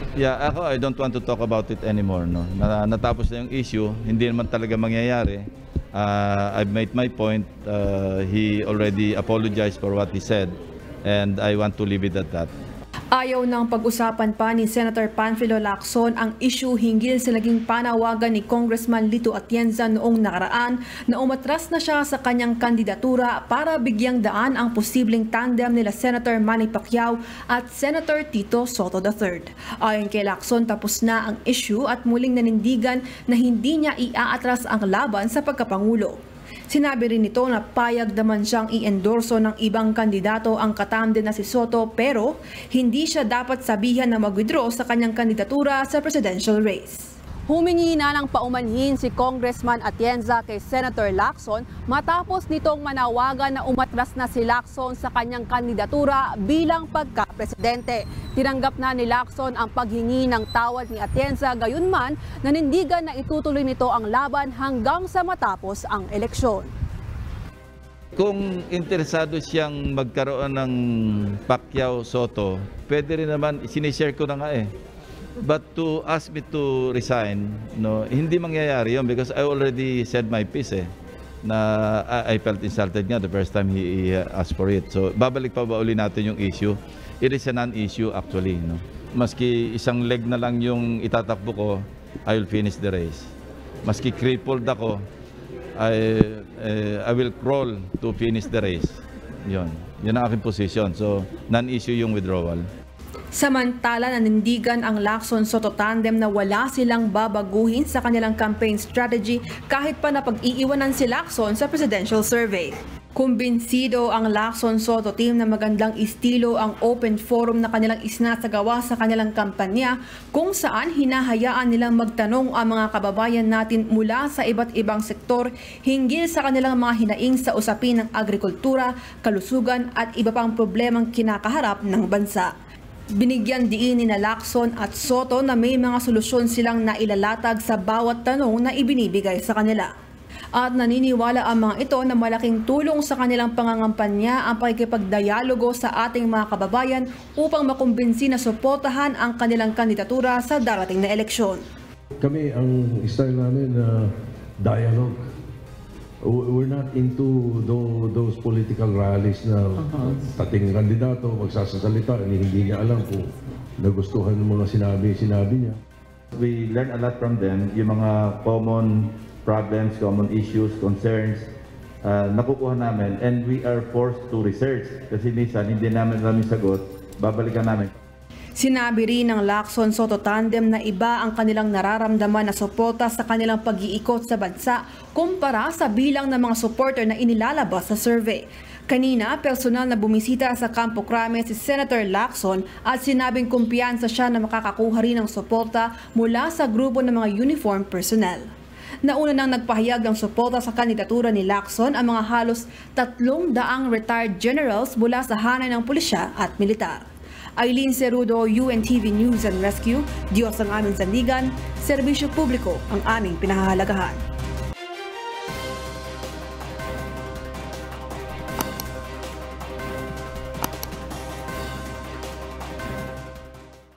Yeah, ako, I don't want to talk about it anymore. No? Natapos na yung issue, hindi naman talaga mangyayari. I've made my point. He already apologized for what he said, and I want to leave it at that. Ayaw ng pag-usapan pa ni Senator Panfilo Lacson ang issue hinggil sa naging panawagan ni Congressman Lito Atienza noong nakaraan na umatras na siya sa kanyang kandidatura para bigyang daan ang posibleng tandem nila Senator Manny Pacquiao at Senator Tito Soto III. Ayon kay Lacson, tapos na ang issue at muling nanindigan na hindi niya iaatras ang laban sa pagkapangulo. Sinabi rin nito na payag naman siyang i-endorso ng ibang kandidato ang katamden na si Soto, pero hindi siya dapat sabihan na mag-withdraw sa kanyang kandidatura sa presidential race. Humingi na ng paumanhin si Congressman Atienza kay Senator Lacson matapos nitong manawagan na umatras na si Lacson sa kanyang kandidatura bilang pagka-presidente. Tinanggap na ni Lacson ang paghingi ng tawad ni Atienza, gayunman nanindigan na itutuloy nito ang laban hanggang sa matapos ang eleksyon. Kung interesado siyang magkaroon ng Pacquiao-Soto, pwede rin naman, sinishare ko na nga eh. But to ask me to resign, no, hindi mangyayari yun because I already said my piece eh. Na I felt insulted nga the first time he asked for it. So babalik pa ba uli natin yung issue? It is a non-issue actually. No? Maski isang leg na lang yung itatakbo ko, I will finish the race. Maski crippled ako, I will crawl to finish the race. Yun ang aking position. So non-issue yung withdrawal. Samantala, nanindigan ang Lacson-Soto tandem na wala silang babaguhin sa kanilang campaign strategy kahit pa napag-iiwanan si Lacson sa presidential survey. Kumbinsido ang Lacson-Soto team na magandang estilo ang open forum na kanilang isinasagawa sa kanilang kampanya, kung saan hinahayaan nilang magtanong ang mga kababayan natin mula sa iba't ibang sektor hinggil sa kanilang mga hinaing sa usapin ng agrikultura, kalusugan at iba pang problemang kinakaharap ng bansa. Binigyan diin ni Lacson at Soto na may mga solusyon silang nailalatag sa bawat tanong na ibinibigay sa kanila. At naniniwala ang mga ito na malaking tulong sa kanilang pangangampanya ang pakikipagdialogo sa ating mga kababayan upang makumbinsi na suportahan ang kanilang kandidatura sa darating na eleksyon. Kami, ang style namin na dialogue. We're not into those political rallies na tating kandidato, magsasalita, hindi niya alam kung nagustuhan ng mga sinabi niya. We learn a lot from them, yung mga common problems, common issues, concerns, nakukuha namin, and we are forced to research kasi minsan hindi namin sagot, babalikan namin. Sinabi rin ng Lacson-Soto tandem na iba ang kanilang nararamdaman na suporta sa kanilang pag-iikot sa bansa kumpara sa bilang ng mga supporter na inilalabas sa survey. Kanina, personal na bumisita sa Campo Crame si Senator Lacson at sinabing kumpiyansa siya na makakakuha rin ng suporta mula sa grupo ng mga uniform personnel. Nauna nang nagpahayag ng suporta sa kandidatura ni Lacson ang mga halos 300 retired generals mula sa hanay ng pulisya at militar. Aileen Cerudo, UNTV News and Rescue. Diyos ang aming sandigan, serbisyo publiko ang aming pinahahalagahan.